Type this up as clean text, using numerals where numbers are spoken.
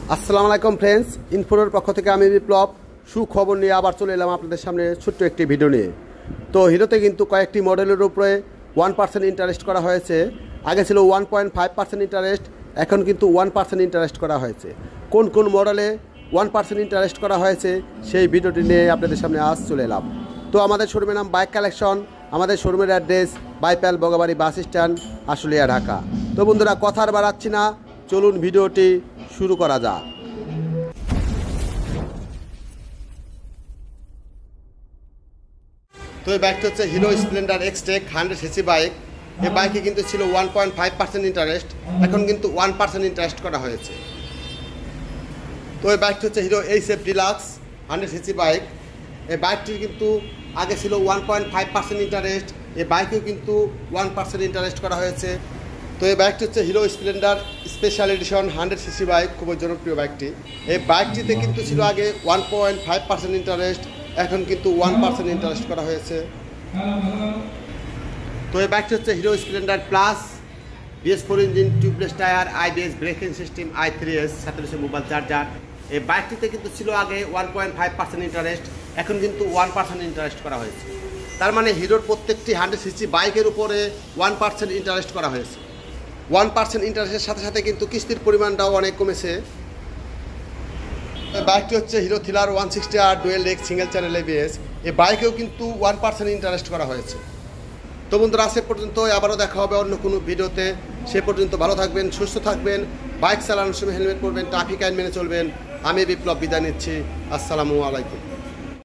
আসসালামু আলাইকুম ফ্রেন্ডস, ইনফোর পক্ষ থেকে আমি বিপ্লব সুখবর নিয়ে আবার চলে এলাম আপনাদের সামনে ছোট্ট একটি ভিডিও নিয়ে। তো হিরোতে কিন্তু কয়েকটি মডেলের উপরে 1% ইন্টারেস্ট করা হয়েছে। আগে ছিল 1.5% ইন্টারেস্ট, এখন কিন্তু 1% ইন্টারেস্ট করা হয়েছে। কোন কোন মডেলে 1% ইন্টারেস্ট করা হয়েছে সেই ভিডিওটি নিয়ে আপনাদের সামনে আজ চলে এলাম। তো আমাদের শোরুমের নাম বাইক কালেকশন, আমাদের শোরুমের address Baipail Bogabari bus stand, Ashulia, Dhaka. তো বন্ধুরা, কথা আর বাড়াচ্ছি না, চলুন ভিডিওটি শুরু করা যাক। তো এই বাইকটা হচ্ছে Hero Splendor x-tec 100cc bike. এই বাইকে কিন্তু ছিল 1.5% ইন্টারেস্ট, এখন কিন্তু 1% ইন্টারেস্ট করা হয়েছে। তো এই বাইকটা হচ্ছে হিরো deluxe 100cc বাইক। এই বাইকটির কিন্তু আগে ছিল 1.5% ইন্টারেস্ট, এই বাইকেও কিন্তু 1% ইন্টারেস্ট করা হয়েছে। তো এই বাইকটি হচ্ছে Hero Splendor special edition 100cc bike, খুবই জনপ্রিয় বাইকটি। এই বাইকটিতে কিন্তু ছিল আগে 1.5% ইন্টারেস্ট, এখন কিন্তু 1% ইন্টারেস্ট করা হয়েছে। তো এই বাইকটি হচ্ছে Hero Splendor plus BS4 engine, tubeless tyre, IBS braking system, i3s, 17 mobile charger. এই বাইকটিতে কিন্তু ছিল আগে 1.5% ইন্টারেস্ট, এখন কিন্তু 1% ইন্টারেস্ট করা হয়েছে। তার মানে হিরোর প্রত্যেকটি 100cc বাইকের উপরে 1% ইন্টারেস্ট করা হয়েছে। 1% ইন্টারেস্টের সাথে সাথে কিন্তু কিস্তির পরিমাণটাও অনেক কমেছে। বাইকটি হচ্ছে Hero Thriller 160R dual X single channel ABS। এই বাইকেও কিন্তু 1% ইন্টারেস্ট করা হয়েছে। তো বন্ধুরা, আজ পর্যন্ত, আবারও দেখা হবে অন্য কোনো ভিডিওতে। সে পর্যন্ত ভালো থাকবেন, সুস্থ থাকবেন, বাইক চালানোর সময় হেলমেট পরবেন, ট্রাফিক আইন মেনে চলবেন। আমি বিপ্লব বিদায় নিচ্ছি। আসসালামু আলাইকুম।